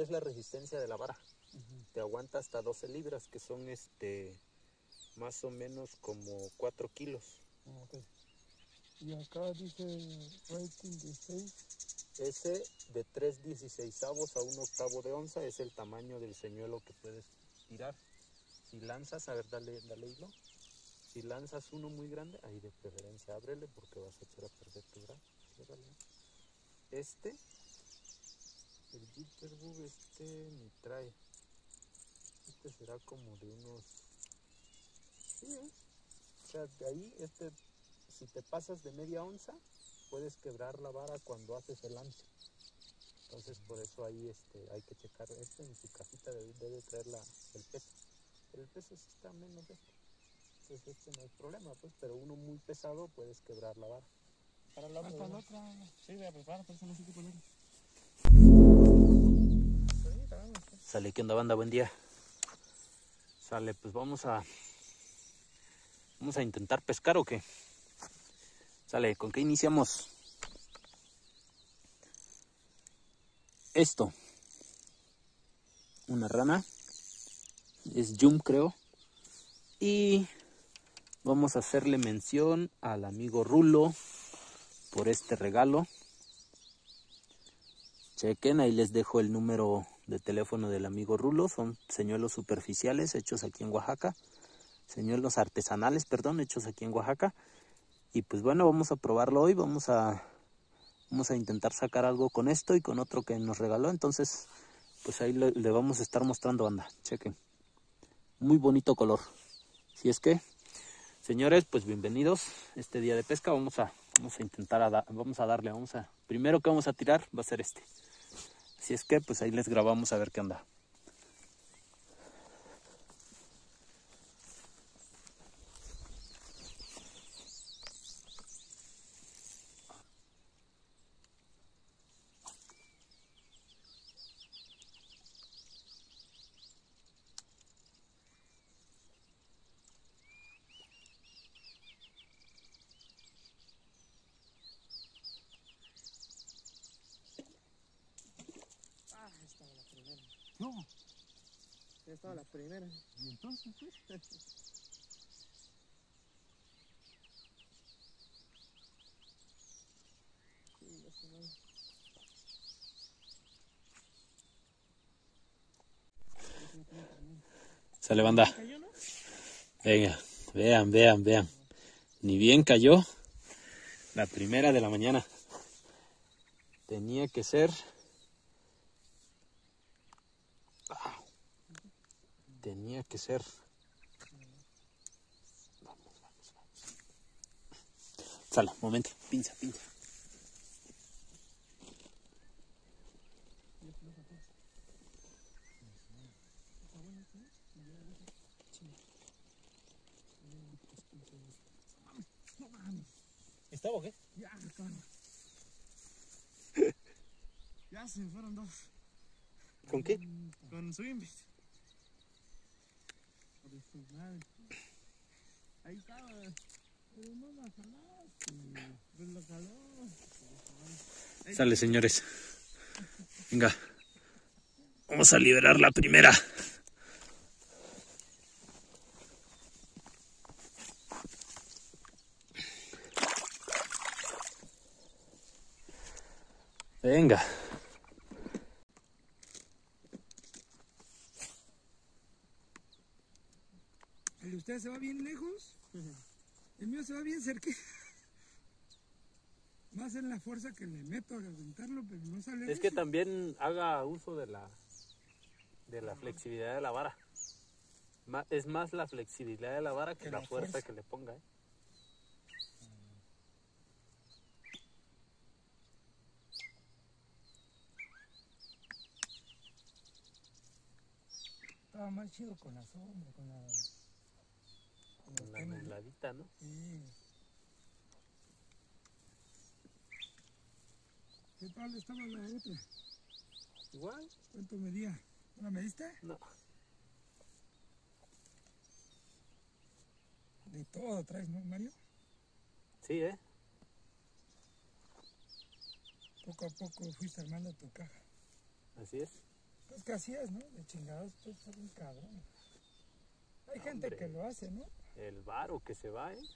es la resistencia de la vara. Te aguanta hasta 12 libras, que son más o menos como 4 kilos. Okay. Y acá dice rating 16. Ese de 3/16 a 1/8 de onza es el tamaño del señuelo que puedes tirar. Si lanzas, a ver, dale hilo. Si lanzas uno muy grande, ahí de preferencia ábrele porque vas a echar a perder tu grano. El jitterbug ni trae. Será como de unos... Sí, o sea, de ahí, si te pasas de media onza, puedes quebrar la vara cuando haces el lance. Entonces, por eso ahí hay que checar. En su cajita debe traer el peso. Pero el peso sí está menos de esto. Entonces, no hay problema, pues. Pero uno muy pesado, puedes quebrar la vara. Para la otra. Sí, voy a preparar, pero eso no sé qué poner. Sale, ¿qué onda, banda? Buen día. Sale, pues vamos a intentar pescar o qué. Sale, ¿con qué iniciamos? Esto. Una rana. Es Yum, creo. Y vamos a hacerle mención al amigo Rulo por este regalo. Chequen, ahí les dejo el número de teléfono del amigo Rulo. Son señuelos superficiales hechos aquí en Oaxaca. Señuelos artesanales, perdón, hechos aquí en Oaxaca. Y pues bueno, vamos a probarlo hoy. Vamos a intentar sacar algo con esto y con otro que nos regaló. Entonces, pues ahí le vamos a estar mostrando, banda. Chequen. Muy bonito color. Si es que, señores, pues bienvenidos. Este día de pesca vamos a intentar, primero que vamos a tirar va a ser este. Si es que, pues ahí les grabamos a ver qué onda. Estaba la primera. No. Estaba la primera. ¿Y entonces, pues? Sale, banda. Venga, vean. Ni bien cayó la primera de la mañana. Tenía que ser... Vamos. Sale, momento. Pinza. ¿Estaba o qué? Ya, ya se me fueron dos. ¿Con qué? Con Swimbit. Ahí estaba. Pero no la jalaste. Pero la jaló. Sale, señores. Venga. Vamos a liberar la primera. Venga. ¿El de ustedes se va bien lejos? El mío se va bien cerca. Más en la fuerza que le meto a aventarlo, pero no sale. Es que también haga uso de la flexibilidad de la vara. Es más la flexibilidad de la vara que la fuerza que le ponga, ¿eh? Estaba más chido con la sombra, con la nubladita, ¿no? Sí. ¿Qué tal estaba la otra? Igual. ¿Cuánto medía? ¿No la mediste? No. De todo traes, ¿no, Mario? Sí, ¿eh? Poco a poco fuiste armando tu caja. Así es. Pues que así es, ¿no? De chingados, pues está bien cabrón. Hay gente Hombre. que lo hace, ¿no? El varo que se va, ¿eh?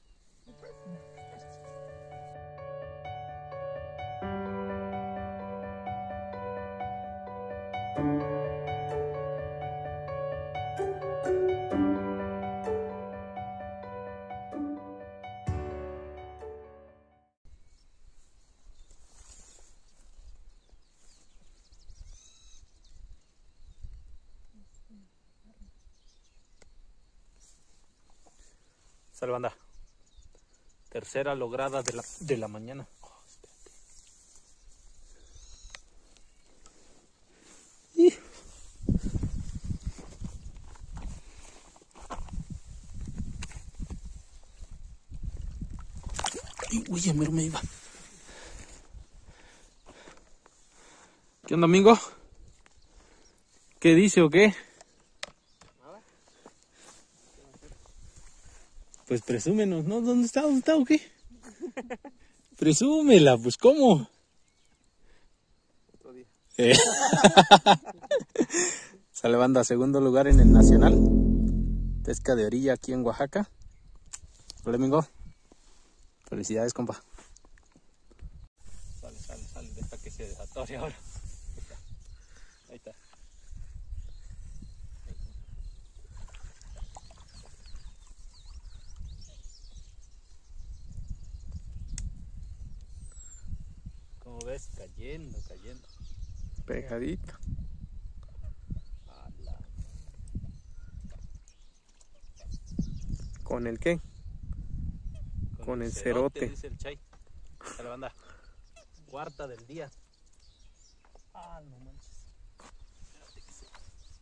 Sale, banda. Tercera lograda de la mañana. Oh, espérate. Ay, uy, ya mero me iba. ¿Qué onda, amigo? ¿Qué dice o qué? Pues presúmenos, ¿no? ¿Dónde está? ¿Dónde está o qué? Presúmela, pues ¿cómo? Otro día. Sale, banda, segundo lugar en el nacional. Pesca de orilla aquí en Oaxaca. Hola, amigo. Felicidades, compa. Sale, deja que se desatore ahora. Ahí está. Como ves, cayendo. Pegadito. Ala. ¿Con el qué? Con el cerote. Dice el Chay. Sale, banda. Cuarta del día. Ah, no manches. Espérate que se...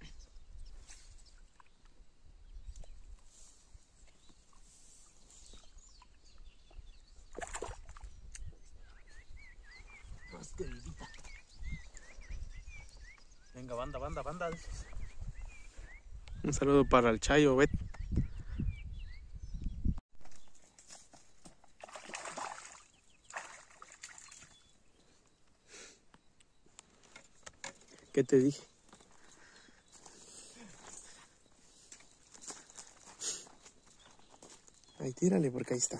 Más queridita. Venga, banda. Un saludo para el Chayo, Bet. ¿Qué te dije? Ahí tírale porque ahí está.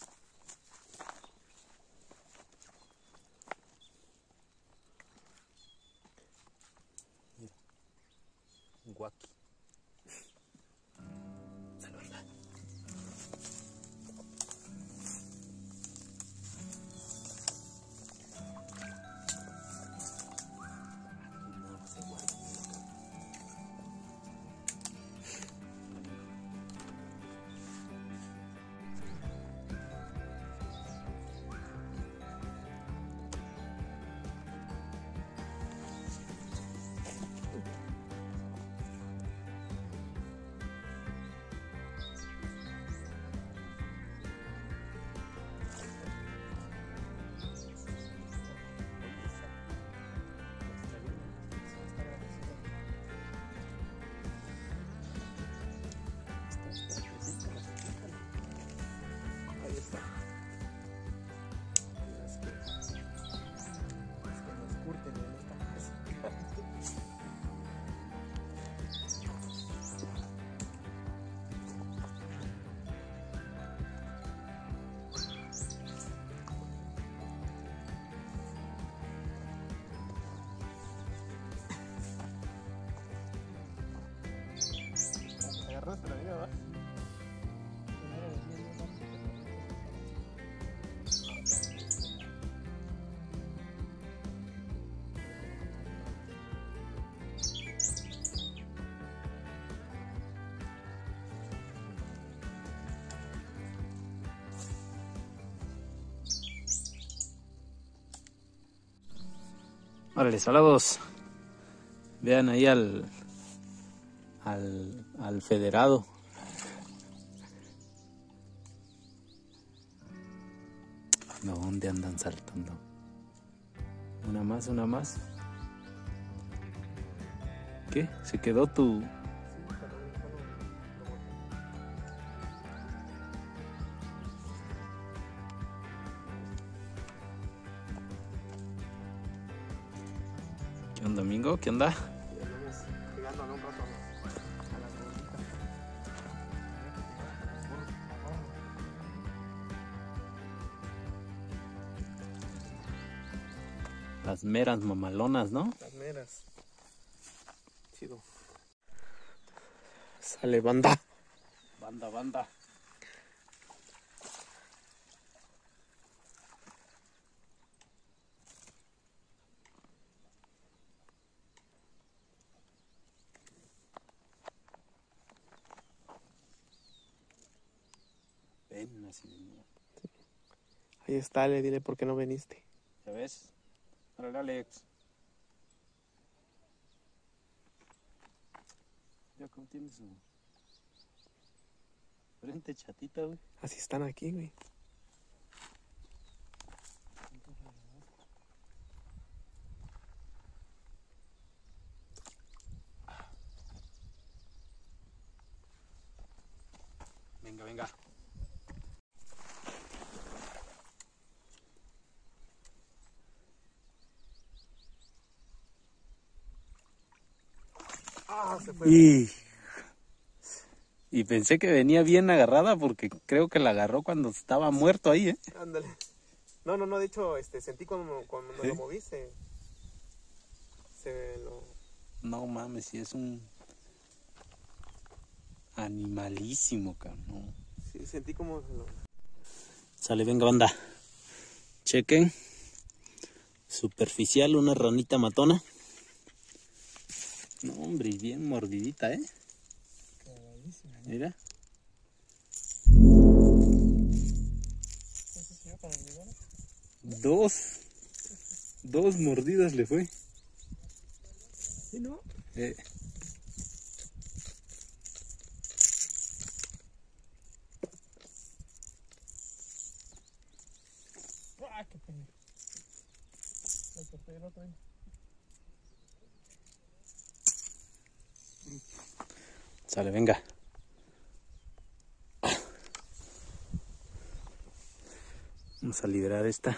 Guaki. Sale, banda. No, se guarda. Ahí está. Es que nos curten en esta casa. Agarraste la vida, ¿va? Órale, salados. Vean ahí al federado. ¿Dónde andan saltando? Una más. ¿Qué? ¿Se quedó tu...? ¿Qué onda, amigo? ¿Qué onda? Las meras mamalonas, ¿no? Las meras. Chido. Sale, banda. Banda, banda. Ven, así venía. Ahí está, le dile por qué no viniste. ¿Ya ves? Órale, Alex. Ya cómo tienes su frente chatita, güey. Así están aquí, güey. Venga, venga. Ah, se fue. Y pensé que venía bien agarrada porque creo que la agarró cuando estaba muerto ahí, ¿eh? Ándale. No, de hecho, sentí cuando ¿Sí? lo moví, se lo... No mames, sí es un animalísimo, cabrón. No. Sí, sentí como lo... Sale, venga, banda. Chequen. Superficial, una ranita matona. No, hombre, y bien mordidita, ¿eh? Cabalísimo, ¿no? Mira. ¿Eso sirve para el libro? Dos mordidas le fue. ¿Sí, no? ¡Ah, qué pena! Lo corté el otro ahí. Sale, venga. Vamos a liberar esta.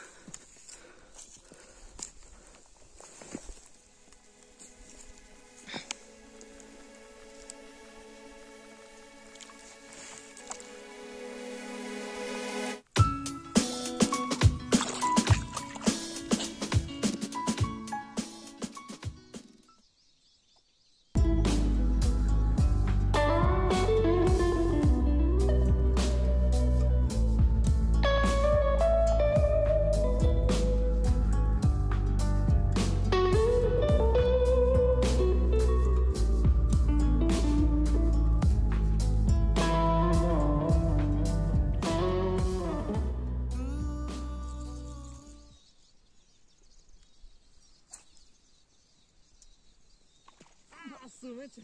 ¡Ah, su mecha!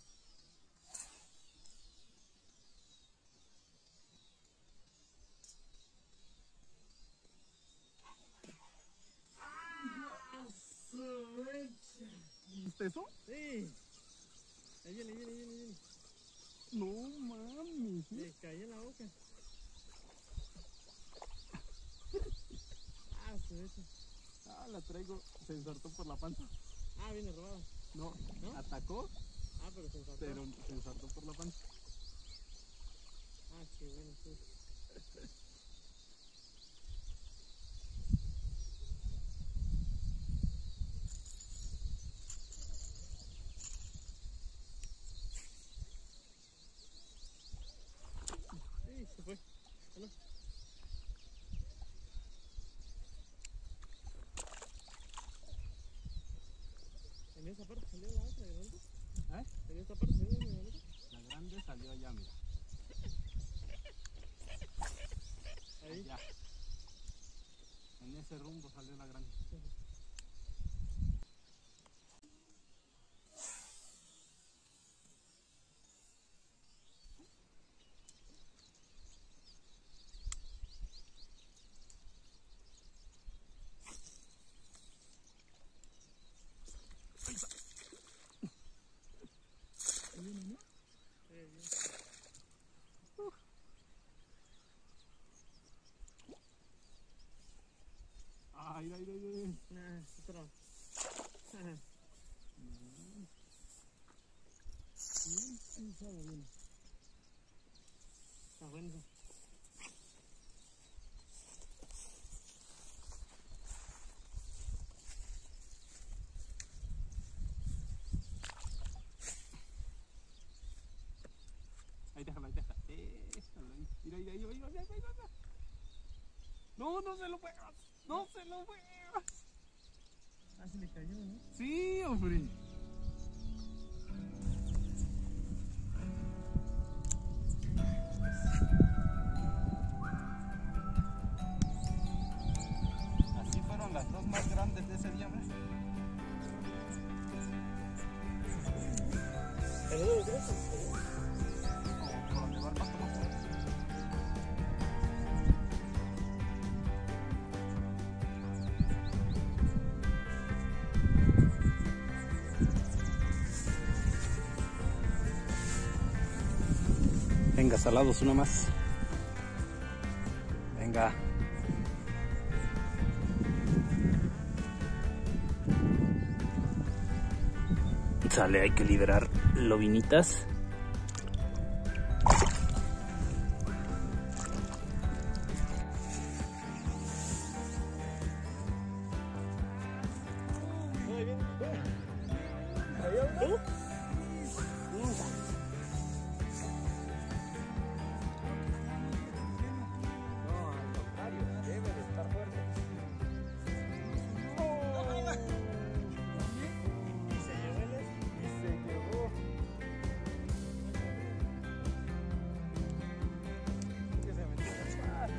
¿Viste eso? Sí. Ahí viene, ahí viene, ahí viene, ahí viene. No mames. Le caí en la boca. Ah, su mecha. Ah, la traigo. Se ensartó por la panza. Ah, viene robada. No, ¿No? atacó, Ah, pero se ensartó. pero se ensartó por la panza. Ah, qué bueno, sí. Sí, se fue. Bueno. En esa parte salió la otra grande. ¿Eh? En esta parte salió la grande. La grande salió allá, mira. Ahí. Allá. En ese rumbo salió la grande. Ay, ay, ay, ay. Nah, otro. Sí, sabe bien. Está bueno eso. déjala, déjala. Déjala ahí. Mira, mira, mira, mira, mira, mira. No, no se lo muevas. No se lo muevas. Ah, se le cayó, ¿no? Sí, hombre. Así fueron las dos más grandes de ese día, hombre. ¿Pero dónde crees? Por donde va el pasto más o menos. Venga, salados, uno más. Venga. Sale, hay que liberar lobinitas. Muy bien. ¿Cayó uno? No, al contrario, debe de estar fuerte. Y se llevó el Y se llevó. Que se metió en el mar.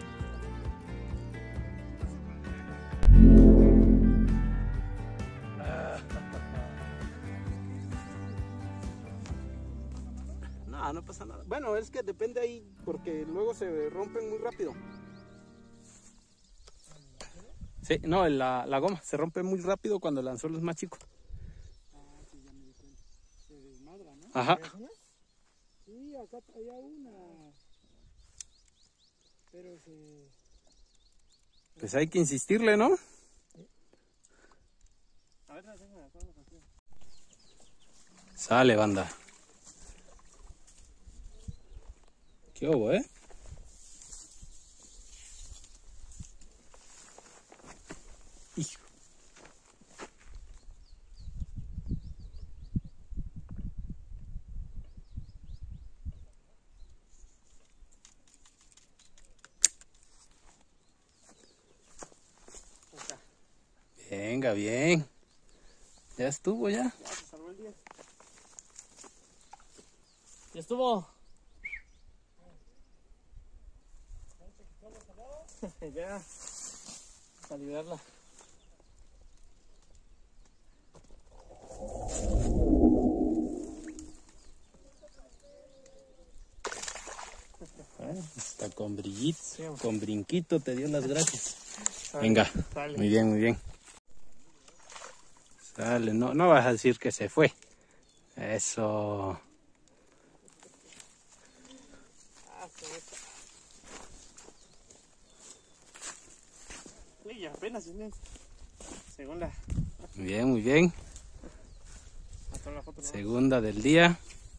No, no pasa nada. Bueno, es que depende ahí porque luego se rompen muy rápido. Sí, no, la goma se rompe muy rápido cuando el anzuelo es más chico. Ah, sí, ya me di cuenta. Se desmadra, ¿no? Ajá. Sí, acá traía una. Pero se... Pues hay que insistirle, ¿no? A ver, déjame de acuerdo contigo. Sale, banda. ¿Qué hubo, eh? Hijo. Venga, bien. Ya estuvo, ya. Ya se salvó el día. Ya estuvo. Ya. Para liberarla. Hasta con brillito, Sí, hombre. con brinquito te dio las gracias. Sale, Venga, sale. muy bien, muy bien. Sale, no, no vas a decir que se fue. Eso. Ah, se ve. Uy, apenas tienes. Segunda. Muy bien, muy bien. Hasta la foto. Segunda del día.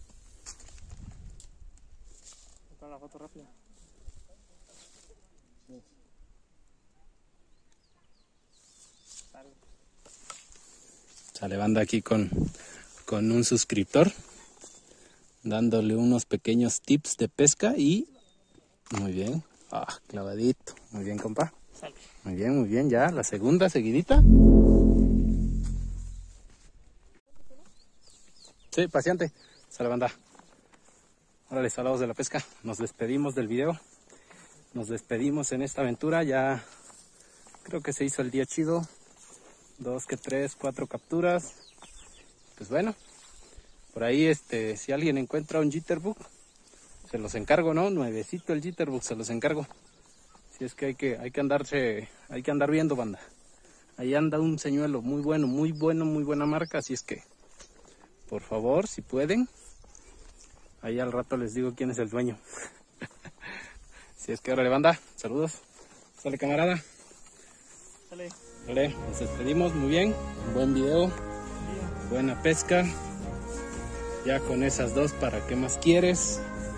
Hasta la foto rápida. Sale. Sale, banda, aquí con un suscriptor. Dándole unos pequeños tips de pesca y... Muy bien. Ah, clavadito. Muy bien, compa. Sale. Muy bien, ya. La segunda seguidita. Sí, paciente. Sale, banda. Órale, salados de la pesca. Nos despedimos del video. Nos despedimos en esta aventura. Ya creo que se hizo el día chido. 2, 3, 4 capturas. Pues bueno. Por ahí, si alguien encuentra un jitterbug, se los encargo, ¿no? Nuevecito el jitterbug, se los encargo. Si es que hay que andar viendo, banda. Ahí anda un señuelo muy bueno, muy buena marca. Así es que, por favor, si pueden, ahí al rato les digo quién es el dueño. Si es que ahora le banda, saludos. Sale, camarada. Sale. Vale, nos despedimos, muy bien. Buen video, buena pesca. Ya con esas dos, ¿para qué más quieres?